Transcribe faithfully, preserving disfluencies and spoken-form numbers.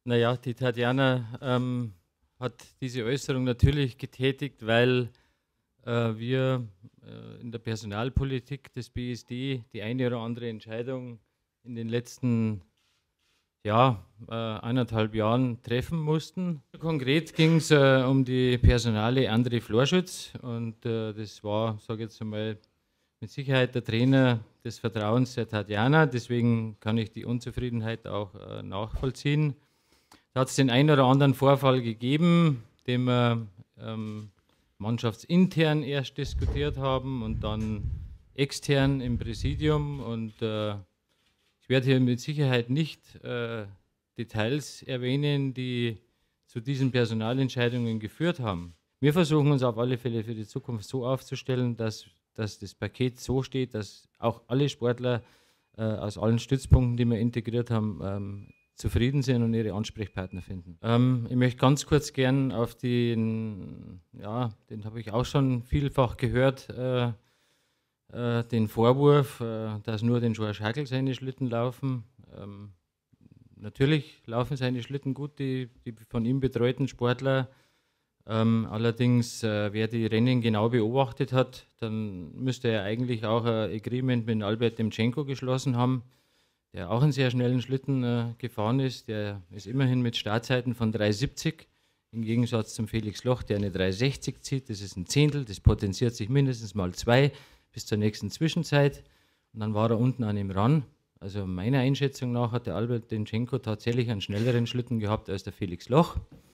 Naja, die Tatjana ähm, hat diese Äußerung natürlich getätigt, weil äh, wir äh, in der Personalpolitik des B S D die eine oder andere Entscheidung in den letzten ja, äh, eineinhalb Jahren treffen mussten. Konkret ging es äh, um die Personale André Florschütz und äh, das war, sage ich jetzt einmal, mit Sicherheit der Trainer des Vertrauens der Tatjana. Deswegen kann ich die Unzufriedenheit auch äh, nachvollziehen. Da hat es den einen oder anderen Vorfall gegeben, den wir ähm, mannschaftsintern erst diskutiert haben und dann extern im Präsidium. Und äh, ich werde hier mit Sicherheit nicht äh, Details erwähnen, die zu diesen Personalentscheidungen geführt haben. Wir versuchen uns auf alle Fälle für die Zukunft so aufzustellen, dass, dass das Paket so steht, dass auch alle Sportler äh, aus allen Stützpunkten, die wir integriert haben, ähm, zufrieden sind und ihre Ansprechpartner finden. Ähm, ich möchte ganz kurz gern auf den, ja, den habe ich auch schon vielfach gehört, äh, äh, den Vorwurf, äh, dass nur den George Hackel seine Schlitten laufen. Ähm, natürlich laufen seine Schlitten gut, die, die von ihm betreuten Sportler. Ähm, allerdings, äh, wer die Rennen genau beobachtet hat, dann müsste er eigentlich auch ein Agreement mit Albert Demtschenko geschlossen haben, der auch einen sehr schnellen Schlitten äh, gefahren ist. Der ist immerhin mit Startzeiten von drei siebzig, im Gegensatz zum Felix Loch, der eine drei sechzig zieht. Das ist ein Zehntel, das potenziert sich mindestens mal zwei bis zur nächsten Zwischenzeit. Und dann war er unten an ihm ran. Also meiner Einschätzung nach hat der Albert Demtschenko tatsächlich einen schnelleren Schlitten gehabt als der Felix Loch.